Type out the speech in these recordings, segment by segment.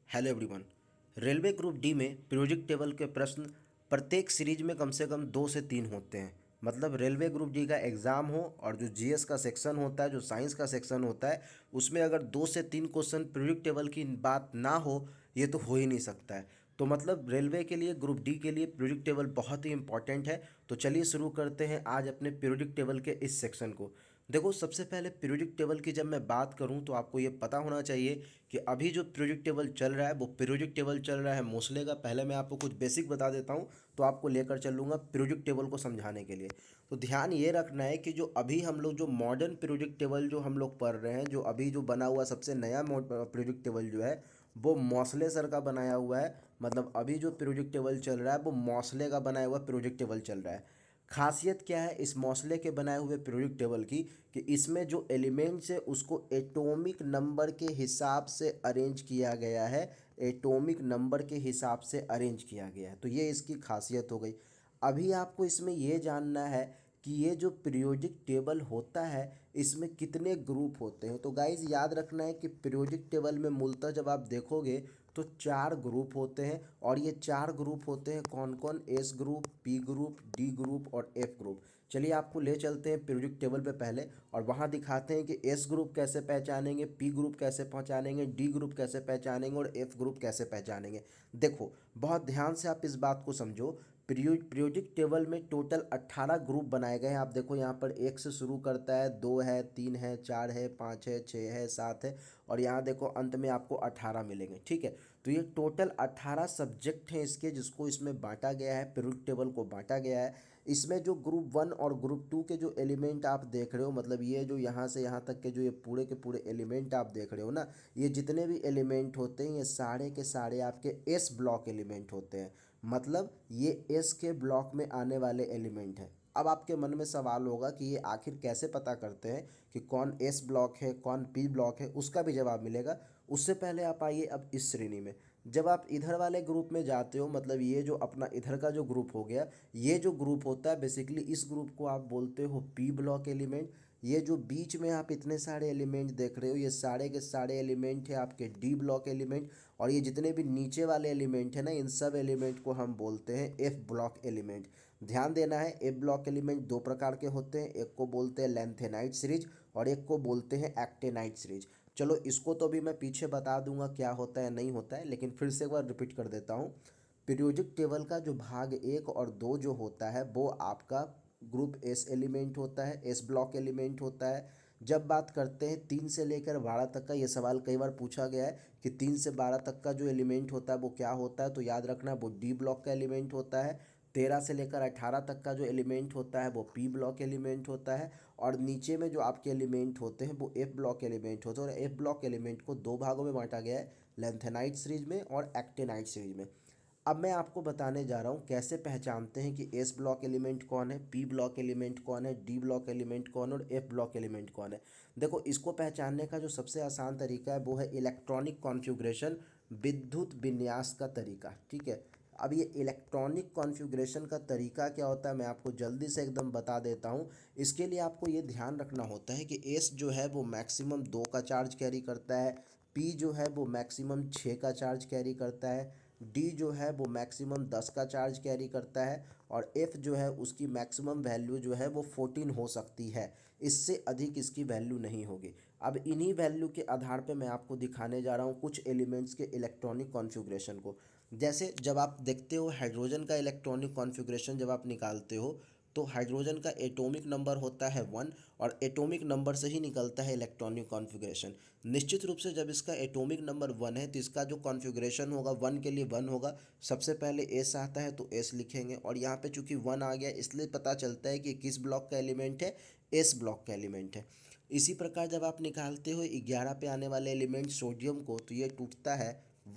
Hello everyone. Railway group D में periodic table के प्रश्न प्रत्येक सीरीज में कम से कम 2 से 3 होते हैं। मतलब रेलवे ग्रुप डी का एग्ज़ाम हो और जो जीएस का सेक्शन होता है, जो साइंस का सेक्शन होता है, उसमें अगर 2 से 3 क्वेश्चन पीरियोडिक टेबल की बात ना हो, ये तो हो ही नहीं सकता है। तो मतलब रेलवे के लिए ग्रुप डी के लिए पीरियोडिक टेबल बहुत ही इंपॉर्टेंट है। तो चलिए शुरू करते हैं आज अपने पीरियोडिक टेबल के इस सेक्शन को। देखो, सबसे पहले पीरियोडिक टेबल की जब मैं बात करूं तो आपको ये पता होना चाहिए कि अभी जो पीरियोडिक टेबल चल रहा है वो पीरियोडिक टेबल चल रहा है मोस्ले का। पहले मैं आपको कुछ बेसिक बता देता हूं तो आपको लेकर चलूँगा पीरियोडिक टेबल को समझाने के लिए। तो ध्यान ये रखना है कि जो अभी हम लोग जो मॉडर्न पीरियोडिक टेबल जो हम लोग पढ़ रहे हैं, जो अभी जो बना हुआ सबसे नया पीरियोडिक टेबल जो है वो मौसले सर का बनाया हुआ है। मतलब अभी जो पीरियोडिक टेबल चल रहा है वो मौसले का बनाया हुआ पीरियोडिक टेबल चल रहा है। खासियत क्या है इस मौसले के बनाए हुए पीरियोडिक टेबल की कि इसमें जो एलिमेंट्स है उसको एटॉमिक नंबर के हिसाब से अरेंज किया गया है। एटॉमिक नंबर के हिसाब से अरेंज किया गया है, तो ये इसकी खासियत हो गई। अभी आपको इसमें ये जानना है कि ये जो पीरियोडिक टेबल होता है इसमें कितने ग्रुप होते हैं। तो गाइज याद रखना है कि पीरियोडिक टेबल में मूलतः जब आप देखोगे तो 4 ग्रुप होते हैं। और ये 4 ग्रुप होते हैं कौन कौन? S group, P group, D group और एफ ग्रुप। चलिए आपको ले चलते हैं पीरियोडिक टेबल पे पहले और वहाँ दिखाते हैं कि एस ग्रुप कैसे पहचानेंगे, पी ग्रुप कैसे पहचानेंगे, डी ग्रुप कैसे पहचानेंगे और एफ ग्रुप कैसे पहचानेंगे। देखो, बहुत ध्यान से आप इस बात को समझो। पीरियोडिक टेबल में टोटल 18 ग्रुप बनाए गए हैं। आप देखो यहाँ पर 1 से शुरू करता है, 2 है, 3 है, 4 है, 5 है, 6 है, 7 है और यहाँ देखो अंत में आपको 18 मिलेंगे। ठीक है, तो ये टोटल 18 सब्जेक्ट हैं इसके, जिसको इसमें बांटा गया है, पीरियोडिक टेबल को बांटा गया है। इसमें जो ग्रुप 1 और ग्रुप 2 के जो एलिमेंट आप देख रहे हो, मतलब ये जो यहाँ से यहाँ तक के जो ये पूरे के पूरे एलिमेंट आप देख रहे हो ना, ये जितने भी एलिमेंट होते हैं ये सारे के सारे आपके एस ब्लॉक एलिमेंट होते हैं। मतलब ये एस के ब्लॉक में आने वाले एलिमेंट हैं। अब आपके मन में सवाल होगा कि ये आखिर कैसे पता करते हैं कि कौन एस ब्लॉक है कौन पी ब्लॉक है, उसका भी जवाब मिलेगा। उससे पहले आप आइए अब इस श्रेणी में। जब आप इधर वाले ग्रुप में जाते हो, मतलब ये जो अपना इधर का जो ग्रुप हो गया, ये जो ग्रुप होता है बेसिकली इस ग्रुप को आप बोलते हो पी ब्लॉक एलिमेंट। ये जो बीच में आप इतने सारे एलिमेंट देख रहे हो ये सारे के सारे एलिमेंट है आपके डी ब्लॉक एलिमेंट। और ये जितने भी नीचे वाले एलिमेंट है ना, इन सब एलिमेंट को हम बोलते हैं एफ ब्लॉक एलिमेंट। ध्यान देना है, एफ ब्लॉक एलिमेंट 2 प्रकार के होते हैं, एक को बोलते हैं लेंथेनाइट सीरीज और एक को बोलते हैं एक्टेनाइट सीरीज। चलो इसको तो भी मैं पीछे बता दूंगा क्या होता है नहीं होता है, लेकिन फिर से एक बार रिपीट कर देता हूँ। पीरियोडिक टेबल का जो भाग 1 और 2 जो होता है वो आपका ग्रुप एस एलिमेंट होता है, एस ब्लॉक एलिमेंट होता है। जब बात करते हैं 3 से लेकर 12 तक का, ये सवाल कई बार पूछा गया है कि 3 से 12 तक का जो एलिमेंट होता है वो क्या होता है, तो याद रखना वो डी ब्लॉक का एलिमेंट होता है। 13 से लेकर 18 तक का जो एलिमेंट होता है वो पी ब्लॉक एलिमेंट होता है। और नीचे में जो आपके एलिमेंट होते हैं वो एफ ब्लॉक एलिमेंट होते हैं। और एफ ब्लॉक एलिमेंट को 2 भागों में बांटा गया है, लेंथेनाइट सीरीज में और एक्टेनाइट सीरीज में। अब मैं आपको बताने जा रहा हूँ कैसे पहचानते हैं कि एस ब्लॉक एलिमेंट कौन है, पी ब्लॉक एलिमेंट कौन है, डी ब्लॉक एलिमेंट कौन है और एफ ब्लॉक एलिमेंट कौन है। देखो, इसको पहचानने का जो सबसे आसान तरीका है वो है इलेक्ट्रॉनिक कॉन्फ़िगरेशन, विद्युत विन्यास का तरीका। ठीक है, अब ये इलेक्ट्रॉनिक कॉन्फ़िगरेशन का तरीका क्या होता है मैं आपको जल्दी से एकदम बता देता हूँ। इसके लिए आपको ये ध्यान रखना होता है कि एस जो है वो मैक्सिमम 2 का चार्ज कैरी करता है, पी जो है वो मैक्सिमम 6 का चार्ज कैरी करता है, डी जो है वो मैक्सिमम 10 का चार्ज कैरी करता है और एफ जो है उसकी मैक्सिमम वैल्यू जो है वो 14 हो सकती है। इससे अधिक इसकी वैल्यू नहीं होगी। अब इन्हीं वैल्यू के आधार पे मैं आपको दिखाने जा रहा हूँ कुछ एलिमेंट्स के इलेक्ट्रॉनिक कॉन्फ़िगरेशन को। जैसे जब आप देखते हो हाइड्रोजन का इलेक्ट्रॉनिक कॉन्फ़िगरेशन जब आप निकालते हो तो हाइड्रोजन का एटॉमिक नंबर होता है 1 और एटॉमिक नंबर से ही निकलता है इलेक्ट्रॉनिक कॉन्फ़िगरेशन। निश्चित रूप से जब इसका एटॉमिक नंबर 1 है तो इसका जो कॉन्फ़िगरेशन होगा 1 के लिए 1 होगा। सबसे पहले एस आता है तो एस लिखेंगे और यहाँ पे चूंकि 1 आ गया इसलिए पता चलता है कि किस ब्लॉक का एलिमेंट है, एस ब्लॉक का एलिमेंट है। इसी प्रकार जब आप निकालते हो 11 पे आने वाले एलिमेंट सोडियम को तो ये टूटता है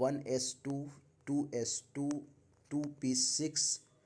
1s2, 2s2, 2p6,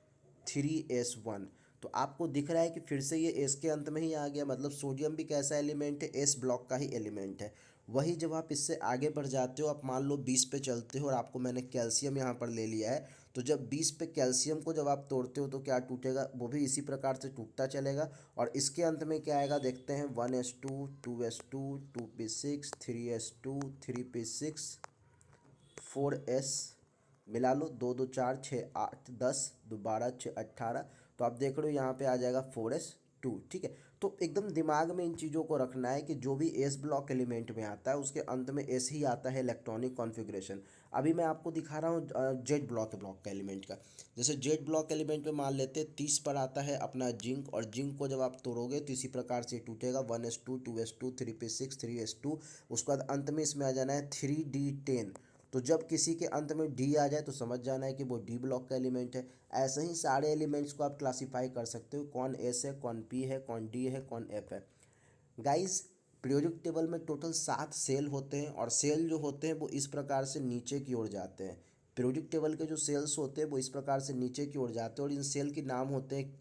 3s1। तो आपको दिख रहा है कि फिर से ये एस के अंत में ही आ गया, मतलब सोडियम भी कैसा एलिमेंट है, एस ब्लॉक का ही एलिमेंट है। वही जब आप इससे आगे बढ़ जाते हो, आप मान लो 20 पे चलते हो और आपको मैंने कैल्शियम यहाँ पर ले लिया है, तो जब 20 पे कैल्शियम को जब आप तोड़ते हो तो क्या टूटेगा, वो भी इसी प्रकार से टूटता चलेगा। और इसके अंत में क्या आएगा देखते हैं, 1s2, 2s2, 2p6, 3s2, 3p6, 4s मिला लो, 2 2 4 6 8 10 2 12 6 18, तो आप देख रहे हो यहाँ पे आ जाएगा 4s2। ठीक है, तो एकदम दिमाग में इन चीज़ों को रखना है कि जो भी एस ब्लॉक एलिमेंट में आता है उसके अंत में एस ही आता है इलेक्ट्रॉनिक कॉन्फ़िगरेशन। अभी मैं आपको दिखा रहा हूँ जेड ब्लॉक का एलिमेंट का। जैसे जेड ब्लॉक एलिमेंट में मान लेते हैं 30 पर आता है अपना जिंक, और जिंक को जब आप तोड़ोगे तो इसी प्रकार से टूटेगा 1s2 2s2 3p6 3s2। उसके बाद अंत में इसमें आ जाना है 3d10। तो जब किसी के अंत में डी आ जाए तो समझ जाना है कि वो डी ब्लॉक का एलिमेंट है। ऐसे ही सारे एलिमेंट्स को आप क्लासीफाई कर सकते हो, कौन एस है, कौन पी है, कौन डी है, कौन एफ है। गाइस, पीरियोडिक टेबल में टोटल 7 सेल होते हैं, और सेल जो होते हैं वो इस प्रकार से नीचे की ओर जाते हैं। पीरियोडिक टेबल के जो सेल्स होते हैं वो इस प्रकार से नीचे की ओर जाते हैं, और इन सेल के नाम होते हैं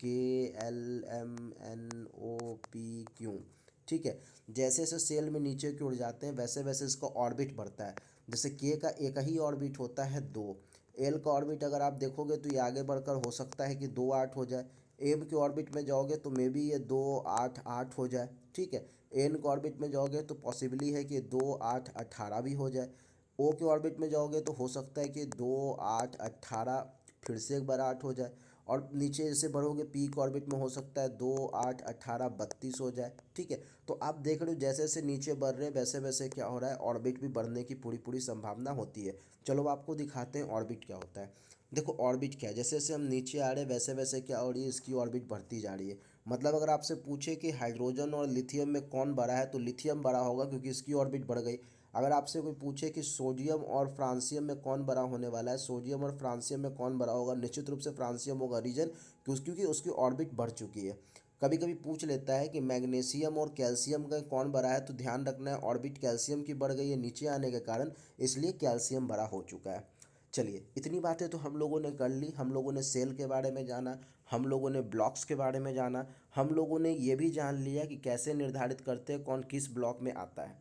KLMNOPQ। ठीक है, जैसे जैसे सेल में नीचे की ओर जाते हैं वैसे वैसे इसका ऑर्बिट बढ़ता है। जैसे के का एक ही ऑर्बिट होता है 2। एल का ऑर्बिट अगर आप देखोगे तो ये आगे बढ़कर हो सकता है कि 2 8 हो जाए। एम के ऑर्बिट में जाओगे तो मे बी ये 2 8 8 हो जाए। ठीक है, एन के ऑर्बिट में जाओगे तो पॉसिबली है कि 2 8 18 भी हो जाए। ओ के ऑर्बिट में जाओगे तो हो सकता है कि 2 8 18 फिर से एक बार 8 हो जाए। और नीचे जैसे बढ़ोगे पी के ऑर्बिट में हो सकता है 2 8 18 32 हो जाए। ठीक है, तो आप देख रहे हो जैसे जैसे नीचे बढ़ रहे हैं वैसे वैसे क्या हो रहा है, ऑर्बिट भी बढ़ने की पूरी पूरी संभावना होती है। चलो आपको दिखाते हैं ऑर्बिट क्या होता है। देखो ऑर्बिट क्या है, जैसे जैसे हम नीचे आ रहे हैं वैसे वैसे क्या हो रही है, इसकी ऑर्बिट बढ़ती जा रही है। मतलब अगर आपसे पूछे कि हाइड्रोजन और लिथियम में कौन बड़ा है तो लिथियम बड़ा होगा क्योंकि इसकी ऑर्बिट बढ़ गई। अगर आपसे कोई पूछे कि सोडियम और फ्रांसियम में कौन बड़ा होने वाला है, सोडियम और फ्रांसियम में कौन बड़ा होगा, निश्चित रूप से फ्रांसियम होगा। रीजन क्योंकि उसकी ऑर्बिट बढ़ चुकी है। कभी कभी पूछ लेता है कि मैग्नीशियम और कैल्शियम का कौन बड़ा है, तो ध्यान रखना है ऑर्बिट कैल्शियम की बढ़ गई है नीचे आने के कारण, इसलिए कैल्शियम बड़ा हो चुका है। चलिए, इतनी बातें तो हम लोगों ने कर ली। हम लोगों ने सेल के बारे में जाना, हम लोगों ने ब्लॉक्स के बारे में जाना, हम लोगों ने ये भी जान लिया कि कैसे निर्धारित करते हैं कौन किस ब्लॉक में आता है।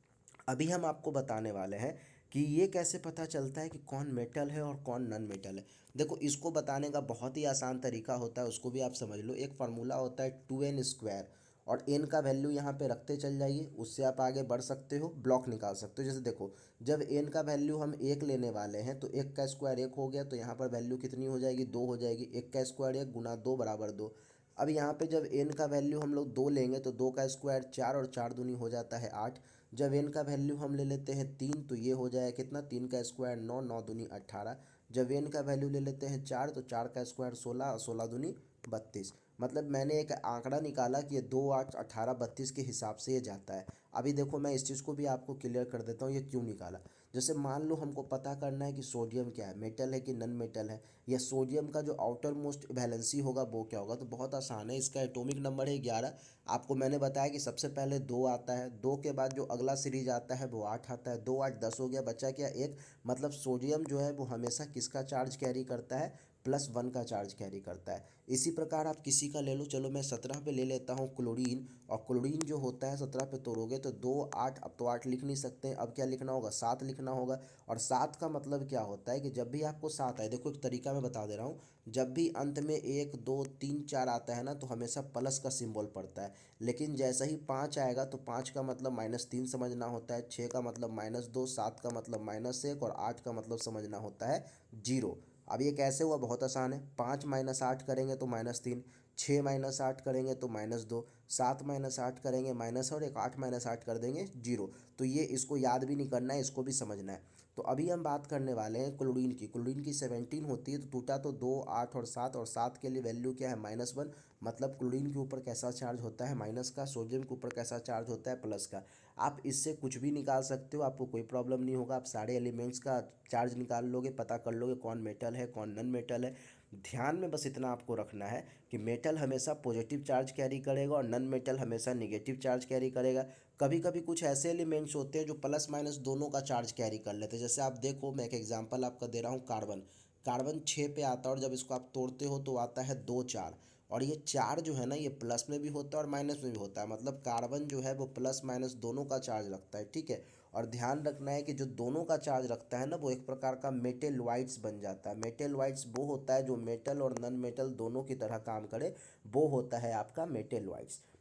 अभी हम आपको बताने वाले हैं कि ये कैसे पता चलता है कि कौन मेटल है और कौन नॉन मेटल है। देखो, इसको बताने का बहुत ही आसान तरीका होता है, उसको भी आप समझ लो। एक फार्मूला होता है 2n², और n का वैल्यू यहाँ पे रखते चल जाइए, उससे आप आगे बढ़ सकते हो, ब्लॉक निकाल सकते हो। जैसे देखो, जब n का वैल्यू हम 1 लेने वाले हैं तो 1 का स्क्वायर 1 हो गया, तो यहाँ पर वैल्यू कितनी हो जाएगी, 2 हो जाएगी। 1 का स्क्वायर 1 गुना 2 बराबर 2। अब यहाँ पे जब n का वैल्यू हम लोग 2 लेंगे तो 2 का स्क्वायर 4, और 4 दूनी हो जाता है 8। जब n का वैल्यू हम ले लेते हैं 3 तो ये हो जाएगा कितना, 3 का स्क्वायर 9, 9 दूनी 18। जब n का वैल्यू ले लेते हैं 4 तो 4 का स्क्वायर 16, 16 दूनी 32। मतलब मैंने एक आंकड़ा निकाला कि ये 2 8 18 32 के हिसाब से ये जाता है। अभी देखो, मैं इस चीज़ को भी आपको क्लियर कर देता हूँ ये क्यों निकाला। जैसे मान लो हमको पता करना है कि सोडियम क्या है, मेटल है कि नॉन मेटल है, या सोडियम का जो आउटर मोस्ट वैलेंसी होगा वो क्या होगा। तो बहुत आसान है, इसका एटॉमिक नंबर है 11। आपको मैंने बताया कि सबसे पहले 2 आता है, 2 के बाद जो अगला सीरीज आता है वो 8 आता है। 2 8 10 हो गया, बचा क्या, 1। मतलब सोडियम जो है वो हमेशा किसका चार्ज कैरी करता है, +1 का चार्ज कैरी करता है। इसी प्रकार आप किसी का ले लो, चलो मैं 17 पे ले लेता हूँ क्लोरीन, और क्लोरीन जो होता है 17 पे तोड़ोगे तो 2 8, अब तो 8 लिख नहीं सकते हैं, अब क्या लिखना होगा, 7 लिखना होगा। और 7 का मतलब क्या होता है कि जब भी आपको 7 आए, देखो एक तरीका मैं बता दे रहा हूँ, जब भी अंत में 1 2 3 4 आता है ना तो हमेशा प्लस का सिंबल पड़ता है। लेकिन जैसा ही 5 आएगा तो 5 का मतलब -3 समझना होता है, 6 का मतलब -2, 7 का मतलब -1, और 8 का मतलब समझना होता है 0। अब ये कैसे हुआ, बहुत आसान है। 5 -8 करेंगे तो -3, 6 -8 करेंगे तो -2, 7 -8 करेंगे माइनस, और एक 8 -8 कर देंगे 0। तो ये इसको याद भी नहीं करना है, इसको भी समझना है। तो अभी हम बात करने वाले हैं क्लोरीन की। क्लोरीन की 17 होती है, तो टूटा तो 2 8 और 7, और 7 के लिए वैल्यू क्या है, -1। मतलब क्लोरीन के ऊपर कैसा चार्ज होता है, माइनस का। सोडियम के ऊपर कैसा चार्ज होता है, प्लस का। आप इससे कुछ भी निकाल सकते हो, आपको कोई प्रॉब्लम नहीं होगा। आप सारे एलिमेंट्स का चार्ज निकाल लोगे, पता कर लोगे कौन मेटल है कौन नॉन मेटल है। ध्यान में बस इतना आपको रखना है कि मेटल हमेशा पॉजिटिव चार्ज कैरी करेगा और नॉन मेटल हमेशा नेगेटिव चार्ज कैरी करेगा। कभी कभी कुछ ऐसे एलिमेंट्स होते हैं जो प्लस माइनस दोनों का चार्ज कैरी कर लेते हैं। जैसे आप देखो, मैं एक एग्जांपल आपका दे रहा हूँ, कार्बन। कार्बन 6 पे आता है, और जब इसको आप तोड़ते हो तो आता है 2 4। और ये 4 जो है ना, ये प्लस में भी होता है और माइनस में भी होता है। मतलब कार्बन जो है वो प्लस माइनस दोनों का चार्ज रखता है। ठीक है, और ध्यान रखना है कि जो दोनों का चार्ज रखता है ना, वो एक प्रकार का मेटेलॉइड्स बन जाता है। मेटेलॉइड्स वो होता है जो मेटल और नॉन मेटल दोनों की तरह काम करे, वो होता है आपका मेटेलॉइड्स।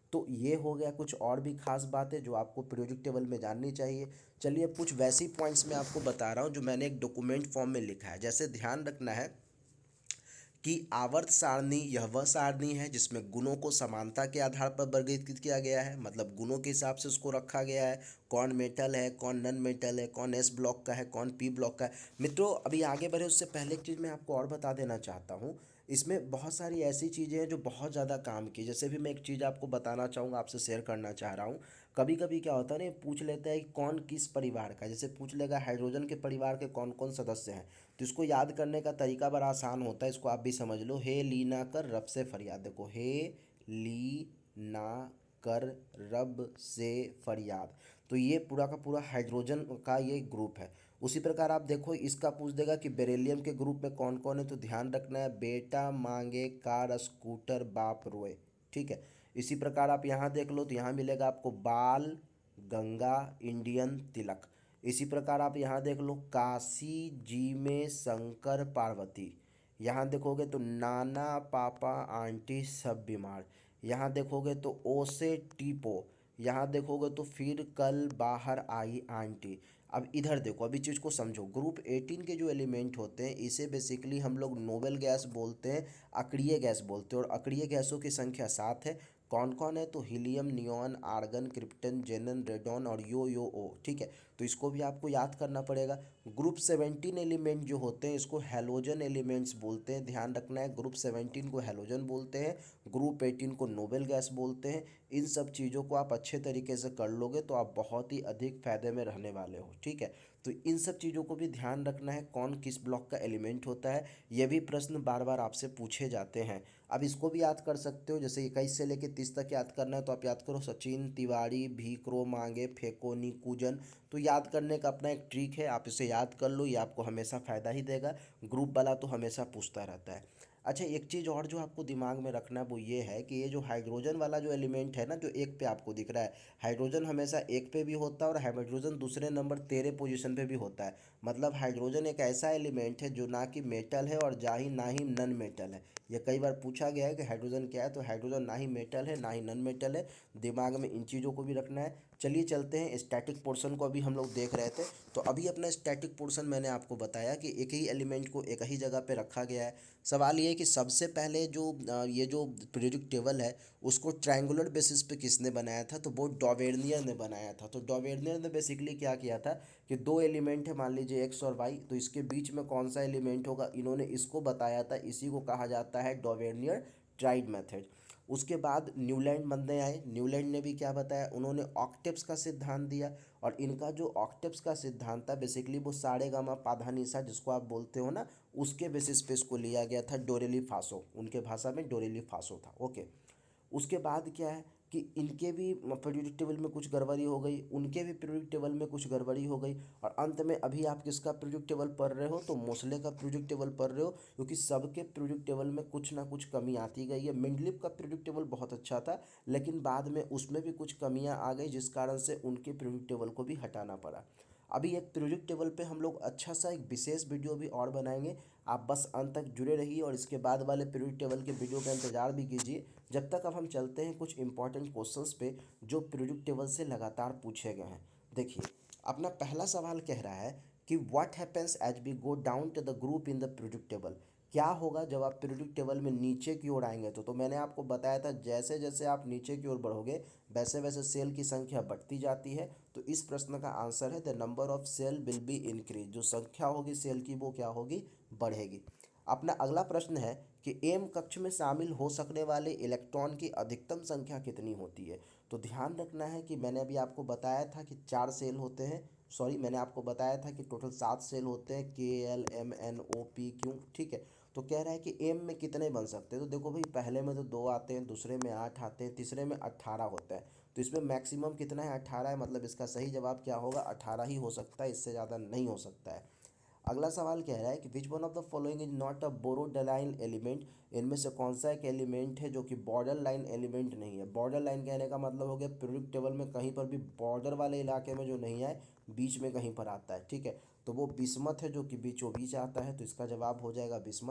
तो ये हो गया कुछ और भी खास बातें जो आपको पीरियोडिक टेबल में जाननी चाहिए। चलिए अब कुछ वैसी पॉइंट्स मैं आपको बता रहा हूँ जो मैंने एक डॉक्यूमेंट फॉर्म में लिखा है। जैसे ध्यान रखना है कि आवर्त सारणी यह वह सारणी है जिसमें गुणों को समानता के आधार पर वर्गीकृत किया गया है, मतलब गुणों के हिसाब से उसको रखा गया है। कौन मेटल है, कौन नन मेटल है, कौन एस ब्लॉक का है, कौन पी ब्लॉक का है। मित्रों अभी आगे बढ़े उससे पहले एक चीज़ मैं आपको और बता देना चाहता हूँ। इसमें बहुत सारी ऐसी चीज़ें हैं जो बहुत ज़्यादा काम की। जैसे भी मैं एक चीज़ आपको बताना चाहूँगा, आपसे शेयर करना चाह रहा हूँ। कभी कभी क्या होता है ना, ये पूछ लेता है कि कौन किस परिवार का है। जैसे पूछ लेगा हाइड्रोजन के परिवार के कौन कौन सदस्य हैं, तो इसको याद करने का तरीका बड़ा आसान होता है। इसको आप भी समझ लो, हे ली ना कर रब से फरियाद। देखो, हे ली ना कर रब से फरियाद, तो ये पूरा का पूरा हाइड्रोजन का ये ग्रुप है। उसी प्रकार आप देखो, इसका पूछ देगा कि बेरिलियम के ग्रुप में कौन कौन है, तो ध्यान रखना है बेटा मांगे कार स्कूटर बाप रोए। ठीक है। इसी प्रकार आप यहाँ देख लो, तो यहाँ मिलेगा आपको बाल गंगा इंडियन तिलक। इसी प्रकार आप यहाँ देख लो, काशी जी में शंकर पार्वती। यहाँ देखोगे तो नाना पापा आंटी सब बीमार। यहाँ देखोगे तो ओ से टीपो। यहाँ देखोगे तो फिर कल बाहर आई आंटी। अब इधर देखो, अभी चीज़ को समझो। ग्रुप 18 के जो एलिमेंट होते हैं इसे बेसिकली हम लोग नोबेल गैस बोलते हैं, अक्रिय गैस बोलते हैं, और अक्रिय गैसों की संख्या 7 है। कौन कौन है, तो helium, neon, argon, krypton, xenon, radon और यो ओ। ठीक है, तो इसको भी आपको याद करना पड़ेगा। ग्रुप 17 एलिमेंट जो होते हैं इसको हैलोजन एलिमेंट्स बोलते हैं। ध्यान रखना है, ग्रुप 17 को हैलोजन बोलते हैं, ग्रुप 18 को नोबेल गैस बोलते हैं। इन सब चीज़ों को आप अच्छे तरीके से कर लोगे तो आप बहुत ही अधिक फायदे में रहने वाले हो। ठीक है, तो इन सब चीज़ों को भी ध्यान रखना है, कौन किस ब्लॉक का एलिमेंट होता है। ये भी प्रश्न बार बार आपसे पूछे जाते हैं। अब इसको भी याद कर सकते हो, जैसे 21 से लेकर 30 तक याद करना है तो आप याद करो सचिन तिवारी भीकरो मांगे फेकोनी कूजन। तो याद करने का अपना एक ट्रिक है, आप इसे याद कर लो, ये आपको हमेशा फ़ायदा ही देगा। ग्रुप वाला तो हमेशा पूछता रहता है। अच्छा, एक चीज़ और जो आपको दिमाग में रखना है वो ये है कि ये जो हाइड्रोजन वाला जो एलिमेंट है ना, जो एक पे आपको दिख रहा है, हाइड्रोजन हमेशा एक पे भी होता है और हाइड्रोजन दूसरे नंबर 13 पोजीशन पे भी होता है। मतलब हाइड्रोजन एक ऐसा एलिमेंट है जो ना कि मेटल है और ना ही नन मेटल है। ये कई बार पूछा गया है कि हाइड्रोजन क्या है, तो हाइड्रोजन ना ही मेटल है ना ही नन मेटल है। दिमाग में इन चीज़ों को भी रखना है। चलिए चलते हैं स्टैटिक पोर्शन को, अभी हम लोग देख रहे थे। तो अभी अपना स्टैटिक पोर्शन मैंने आपको बताया कि एक ही एलिमेंट को एक ही जगह पे रखा गया है। सवाल ये है कि सबसे पहले जो ये जो पीरियोडिक टेबल है उसको ट्रायंगुलर बेसिस पे किसने बनाया था, तो वो डॉवेर्नियर ने बनाया था। तो डॉवेर्नियर ने बेसिकली क्या किया था कि दो एलिमेंट है, मान लीजिए एक्स और वाई, तो इसके बीच में कौन सा एलिमेंट होगा इन्होंने इसको बताया था। इसी को कहा जाता है डॉवेर्नियर ट्राइड मेथड। उसके बाद न्यूलैंड बंदे आए, न्यूलैंड ने भी क्या बताया, उन्होंने ऑक्टेव्स का सिद्धांत दिया। और इनका जो ऑक्टेव्स का सिद्धांत था बेसिकली वो सारे गामा पाधा निशा जिसको आप बोलते हो ना, उसके बेसिस पे इसको लिया गया था। डोरेली फासो, उनके भाषा में डोरेली फासो था। ओके, उसके बाद क्या है कि इनके भी पीरियोडिक टेबल में कुछ गड़बड़ी हो गई, उनके भी पीरियोडिक टेबल में कुछ गड़बड़ी हो गई। और अंत में अभी आप किसका पीरियोडिक टेबल पढ़ रहे हो, तो मोस्ले का पीरियोडिक टेबल पढ़ रहे हो, क्योंकि सबके पीरियोडिक टेबल में कुछ ना कुछ कमी आती गई है। मेंडलीव का पीरियोडिक टेबल बहुत अच्छा था, लेकिन बाद में उसमें भी कुछ कमियां आ गई जिस कारण से उनके पीरियोडिक टेबल को भी हटाना पड़ा। अभी एक पीरियोडिक टेबल पे हम लोग अच्छा सा एक विशेष वीडियो भी और बनाएंगे। आप बस अंत तक जुड़े रहिए और इसके बाद वाले पीरियोडिक टेबल के वीडियो का इंतजार भी कीजिए। जब तक अब हम चलते हैं कुछ इंपॉर्टेंट क्वेश्चंस पे जो पीरियोडिक टेबल से लगातार पूछे गए हैं। देखिए, अपना पहला सवाल कह रहा है कि what happens as we go down to the group in the periodic table. क्या होगा जब आप पीरियोडिक टेबल में नीचे की ओर आएंगे, तो मैंने आपको बताया था जैसे जैसे आप नीचे की ओर बढ़ोगे वैसे वैसे सेल की संख्या बढ़ती जाती है। तो इस प्रश्न का आंसर है the number of cell will be increase. जो संख्या होगी सेल की वो क्या होगी, बढ़ेगी। अपना अगला प्रश्न है कि एम कक्ष में शामिल हो सकने वाले इलेक्ट्रॉन की अधिकतम संख्या कितनी होती है। तो ध्यान रखना है कि मैंने अभी आपको बताया था कि 4 सेल होते हैं, सॉरी मैंने आपको बताया था कि टोटल 7 सेल होते हैं, K L M N O P Q. ठीक है, तो कह रहा है कि एम में कितने बन सकते हैं। तो देखो भाई, पहले में तो 2 आते हैं, दूसरे में 8 आते हैं, तीसरे में 18 होता है। तो इसमें मैक्सिमम कितना है, 18 है। मतलब इसका सही जवाब क्या होगा, 18 ही हो सकता है, इससे ज़्यादा नहीं हो सकता है। अगला सवाल कह रहा है कि which one of the following is not a borderline element. इनमें से कौन सा एक एलिमेंट है जो कि बॉर्डर लाइन एलिमेंट नहीं है। बॉर्डर लाइन कहने का मतलब हो गया पीरियोडिक टेबल में कहीं पर भी बॉर्डर वाले इलाके में जो नहीं है, बीच में कहीं पर आता है। ठीक है, तो वो बिस्मथ है जो कि बीचों बीच आता है, तो इसका जवाब हो जाएगा बिस्मथ।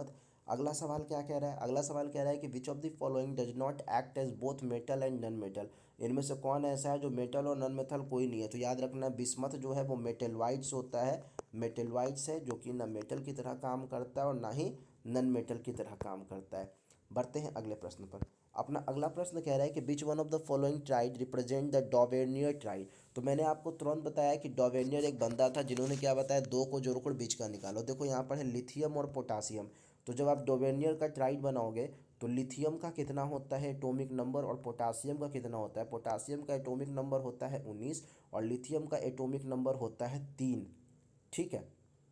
अगला सवाल क्या कह रहा है, अगला सवाल कह रहा है कि which of the following does not act as both metal and non metal. इनमें से कौन ऐसा है जो मेटल और नॉन मेटल कोई नहीं है। तो याद रखना बिस्मथ जो है वो मेटलवाइड्स होता है, मेटलवाइड्स है जो कि ना मेटल की तरह काम करता है और ना ही नॉन मेटल की तरह काम करता है। बढ़ते हैं अगले प्रश्न पर। अपना अगला प्रश्न कह रहा है कि which one of the following triad represent the Dobereiner triad. तो मैंने आपको तुरंत बताया कि डॉवेनियर एक बंदा था जिन्होंने क्या बताया, दो को जोड़कर बीच का निकालो। देखो यहाँ पर है लिथियम और पोटासियम। तो जब आप डोवेनियर का ट्राइड बनाओगे तो लिथियम का कितना होता है एटॉमिक नंबर और पोटासियम का कितना होता है। पोटासियम का एटॉमिक नंबर होता है 19 और लिथियम का एटॉमिक नंबर होता है 3। ठीक है,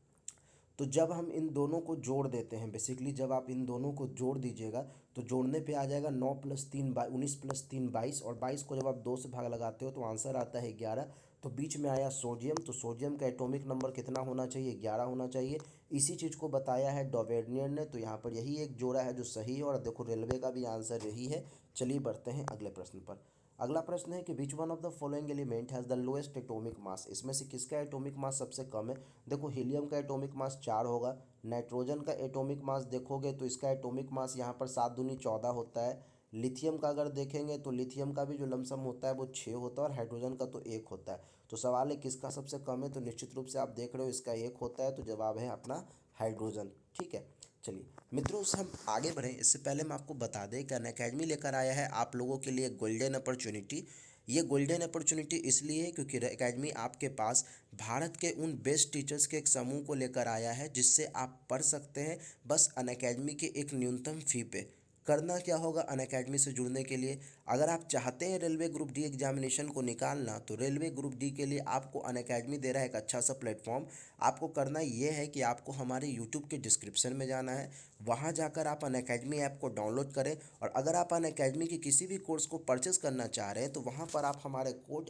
तो जब हम इन दोनों को जोड़ देते हैं, बेसिकली जब आप इन दोनों को जोड़ दीजिएगा तो जोड़ने पे आ जाएगा 9 + 3 19 + 3 22, और 22 को जब आप 2 से भाग लगाते हो तो आंसर आता है 11। तो बीच में आया सोडियम, तो सोडियम का एटॉमिक नंबर कितना होना चाहिए, 11 होना चाहिए। इसी चीज़ को बताया है डॉवेनियर ने, तो यहाँ पर यही एक जोड़ा है जो सही है, और देखो रेलवे का भी आंसर यही है। चलिए बढ़ते हैं अगले प्रश्न पर। अगला प्रश्न है कि which one of the following element has the lowest atomic mass. इसमें से किसका एटॉमिक मास सबसे कम है। देखो हीलियम का एटॉमिक मास 4 होगा। नाइट्रोजन का एटॉमिक मास देखोगे तो इसका एटॉमिक मास यहाँ पर 7 दूनी 14 होता है। लिथियम का अगर देखेंगे तो लिथियम का भी जो लमसम होता है वो 6 होता है, और हाइड्रोजन का तो 1 होता है। तो सवाल है किसका सबसे कम है, तो निश्चित रूप से आप देख रहे हो इसका 1 होता है, तो जवाब है अपना हाइड्रोजन। ठीक है, चलिए मित्रों से हम आगे बढ़ें इससे पहले मैं आपको बता दें कि अनअकैडमी लेकर आया है आप लोगों के लिए गोल्डन अपॉर्चुनिटी। ये गोल्डन अपॉर्चुनिटी इसलिए है क्योंकि अकेडमी आपके पास भारत के उन बेस्ट टीचर्स के एक समूह को लेकर आया है जिससे आप पढ़ सकते हैं बस अनअकैडमी के एक न्यूनतम फ़ी पे। करना क्या होगा अनअकैडमी से जुड़ने के लिए, अगर आप चाहते हैं रेलवे ग्रुप डी एग्जामिनेशन को निकालना तो रेलवे ग्रुप डी के लिए आपको अनअकैडमी दे रहा है एक अच्छा सा प्लेटफॉर्म। आपको करना ये है कि आपको हमारे यूट्यूब के डिस्क्रिप्शन में जाना है, वहाँ जाकर आप अनअकैडमी ऐप को डाउनलोड करें, और अगर आप अनअकैडमी की किसी भी कोर्स को परचेस करना चाह रहे हैं तो वहाँ पर आप हमारे कोड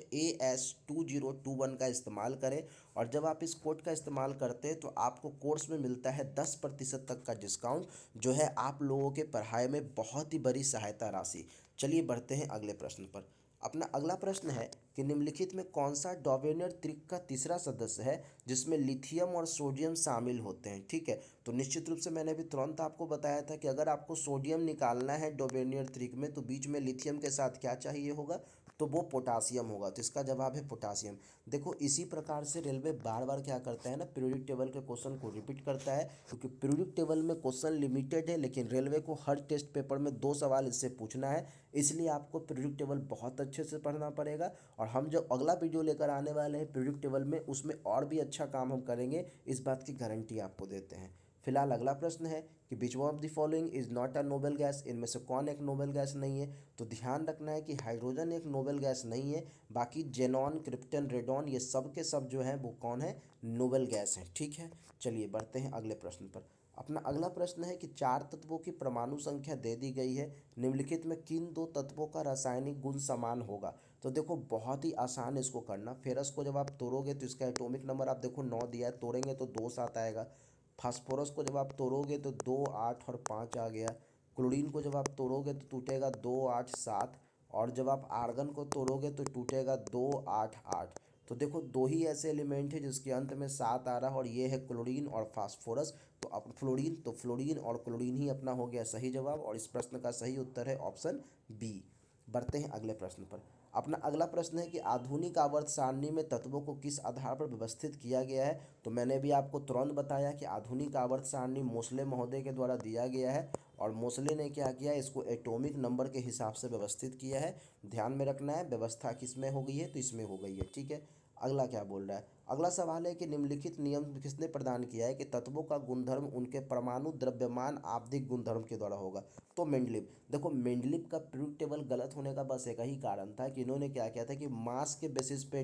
AS2021 का इस्तेमाल करें। और जब आप इस कोड का इस्तेमाल करते हैं तो आपको कोर्स में मिलता है 10% तक का डिस्काउंट, जो है आप लोगों के पढ़ाई में बहुत ही बड़ी सहायता राशि। चलिए बढ़ते हैं अगले प्रश्न पर। अपना अगला प्रश्न है कि निम्नलिखित में कौन सा डॉवेनियर त्रिक का तीसरा सदस्य है जिसमें लिथियम और सोडियम शामिल होते हैं। ठीक है, तो निश्चित रूप से मैंने भी तुरंत आपको बताया था कि अगर आपको सोडियम निकालना है डॉवेनियर त्रिक में तो बीच में लिथियम के साथ क्या चाहिए होगा, तो वो पोटासियम होगा। तो इसका जवाब है पोटासियम। देखो इसी प्रकार से रेलवे बार बार क्या करता है ना, पीरियोडिक टेबल के क्वेश्चन को रिपीट करता है, क्योंकि पीरियोडिक टेबल में क्वेश्चन लिमिटेड है लेकिन रेलवे को हर टेस्ट पेपर में 2 सवाल इससे पूछना है। इसलिए आपको पीरियोडिक टेबल बहुत अच्छे से पढ़ना पड़ेगा, और हम जो अगला वीडियो लेकर आने वाले हैं पीरियोडिक टेबल में उसमें और भी अच्छा काम हम करेंगे, इस बात की गारंटी आपको देते हैं। फिलहाल अगला प्रश्न है कि which one of the following is not a noble gas. इनमें से कौन एक नोबेल गैस नहीं है। तो ध्यान रखना है कि हाइड्रोजन एक नोबेल गैस नहीं है, बाकी जेनॉन क्रिप्टन रेडॉन ये सब के सब जो हैं वो कौन है, नोबेल गैस हैं। ठीक है, चलिए बढ़ते हैं अगले प्रश्न पर। अपना अगला प्रश्न है कि 4 तत्वों की परमाणु संख्या दे दी गई है, निम्नलिखित में किन 2 तत्वों का रासायनिक गुण समान होगा। तो देखो बहुत ही आसान है इसको करना। फेरस को जब आप तोड़ोगे तो इसका एटॉमिक नंबर आप देखो 9 दिया है, तोड़ेंगे तो 2 7 आएगा। फास्फोरस को जब आप तोड़ोगे तो 2 8 और 5 आ गया। क्लोरीन को जब आप तोड़ोगे तो टूटेगा 2 8 7, और जब आप आर्गन को तोड़ोगे तो टूटेगा 2 8 8। तो देखो दो ही ऐसे एलिमेंट है जिसके अंत में 7 आ रहा है, और ये है क्लोरीन और फास्फोरस। तो अब फ्लोरीन और क्लोरीन ही अपना हो गया सही जवाब, और इस प्रश्न का सही उत्तर है ऑप्शन बी। बढ़ते हैं अगले प्रश्न पर। अपना अगला प्रश्न है कि आधुनिक आवर्त सारणी में तत्वों को किस आधार पर व्यवस्थित किया गया है। तो मैंने भी आपको तुरंत बताया कि आधुनिक आवर्त सारणी मोसले महोदय के द्वारा दिया गया है, और मोसले ने क्या किया, इसको एटॉमिक नंबर के हिसाब से व्यवस्थित किया है। ध्यान में रखना है व्यवस्था किस में हो गई है, तो इसमें हो गई है। ठीक है, अगला क्या बोल रहा है। अगला सवाल है कि निम्नलिखित नियम किसने प्रदान किया है कि तत्वों का गुणधर्म उनके परमाणु द्रव्यमान आवधिक गुणधर्म के द्वारा होगा। तो मेंडलीव। देखो मेंडलीव का पीरियोडिक टेबल गलत होने का बस एक ही कारण था कि इन्होंने क्या किया था कि मास के बेसिस पे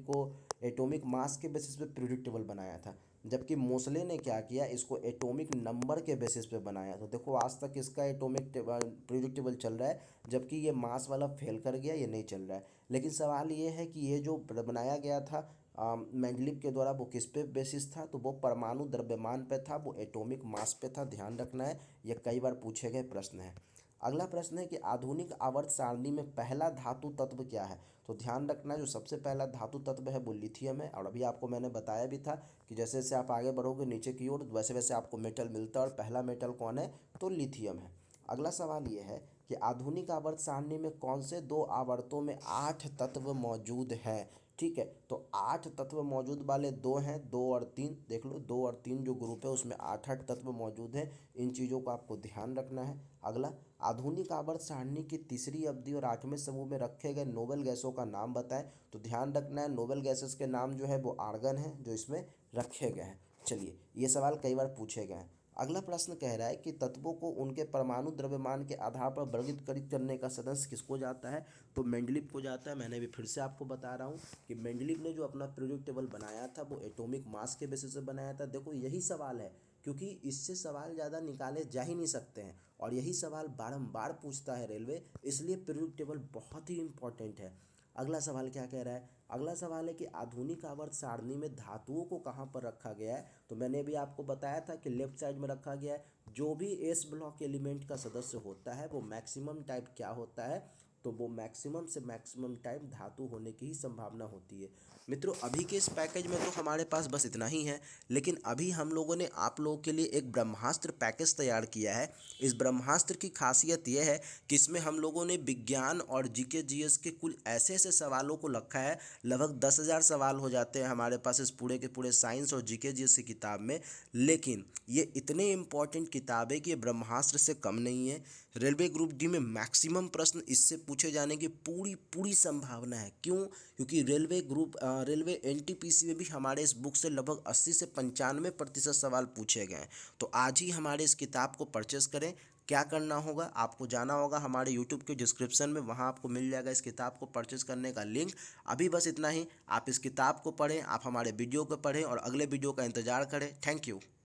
एटॉमिक मास के बेसिस पे पीरियोडिक टेबल बनाया था, जबकि मोसले ने क्या किया, इसको एटॉमिक नंबर के बेसिस पे बनाया। तो देखो आज तक इसका एटॉमिक पीरियोडिक टेबल चल रहा है, जबकि ये मास वाला फेल कर गया, ये नहीं चल रहा है। लेकिन सवाल ये है कि ये जो बनाया गया था मेंडलीव के द्वारा वो किस पे बेसिस था, तो वो परमाणु द्रव्यमान पे था, वो एटॉमिक मास पे था। ध्यान रखना है, ये कई बार पूछे गए प्रश्न है। अगला प्रश्न है कि आधुनिक आवर्त सारणी में पहला धातु तत्व क्या है। तो ध्यान रखना, जो सबसे पहला धातु तत्व है वो लिथियम है। और अभी आपको मैंने बताया भी था कि जैसे जैसे आप आगे बढ़ोगे नीचे की ओर वैसे वैसे आपको मेटल मिलता है, और पहला मेटल कौन है, तो लिथियम है। अगला सवाल ये है कि आधुनिक आवर्त सारणी में कौन से दो आवर्तों में 8 तत्व मौजूद हैं। ठीक है, तो 8 तत्व मौजूद वाले दो हैं, 2 और 3। देख लो, 2 और 3 जो ग्रुप है उसमें 8 तत्व मौजूद हैं। इन चीज़ों को आपको ध्यान रखना है। अगला, आधुनिक आवर्त सारणी की तीसरी अवधि और 8वें समूह में रखे गए नोबेल गैसों का नाम बताएं। तो ध्यान रखना है, नोबेल गैसेस के नाम जो है वो आर्गन है जो इसमें रखे गए हैं। चलिए, ये सवाल कई बार पूछे गए हैं। अगला प्रश्न कह रहा है कि तत्वों को उनके परमाणु द्रव्यमान के आधार पर वर्गीकृत करने का सदस्य किसको जाता है। तो मेंडलीव को जाता है। मैंने भी फिर से आपको बता रहा हूँ कि मेंडलीव ने जो अपना पीरियोडिक टेबल बनाया था वो एटॉमिक मास के बेसिस से बनाया था। देखो, यही सवाल है, क्योंकि इससे सवाल ज़्यादा निकाले जा ही नहीं सकते हैं, और यही सवाल बारंबार पूछता है रेलवे, इसलिए पीरियोडिक टेबल बहुत ही इंपॉर्टेंट है। अगला सवाल क्या कह रहा है। अगला सवाल है कि आधुनिक आवर्त सारणी में धातुओं को कहाँ पर रखा गया है। तो मैंने भी आपको बताया था कि लेफ्ट साइड में रखा गया है। जो भी एस ब्लॉक एलिमेंट का सदस्य होता है वो मैक्सिमम टाइप क्या होता है, तो वो मैक्सिमम से मैक्सिमम टाइप धातु होने की ही संभावना होती है। मित्रों, अभी के इस पैकेज में तो हमारे पास बस इतना ही है, लेकिन अभी हम लोगों ने आप लोगों के लिए एक ब्रह्मास्त्र पैकेज तैयार किया है। इस ब्रह्मास्त्र की खासियत यह है कि इसमें हम लोगों ने विज्ञान और जीके जीएस के कुल ऐसे ऐसे सवालों को रखा है। लगभग 10,000 सवाल हो जाते हैं हमारे पास इस पूरे के पूरे साइंस और जीके जीएस की किताब में, लेकिन ये इतने इंपॉर्टेंट किताब है कि ये ब्रह्मास्त्र से कम नहीं है। रेलवे ग्रुप डी में मैक्सिमम प्रश्न इससे पूछे जाने की पूरी पूरी संभावना है। क्यों? क्योंकि रेलवे एनटीपीसी में भी हमारे इस बुक से लगभग 80 से 95% सवाल पूछे गए हैं। तो आज ही हमारे इस किताब को परचेस करें। क्या करना होगा, आपको जाना होगा हमारे यूट्यूब के डिस्क्रिप्शन में, वहाँ आपको मिल जाएगा इस किताब को परचेस करने का लिंक। अभी बस इतना ही, आप इस किताब को पढ़ें, आप हमारे वीडियो को पढ़ें और अगले वीडियो का इंतज़ार करें। Thank you.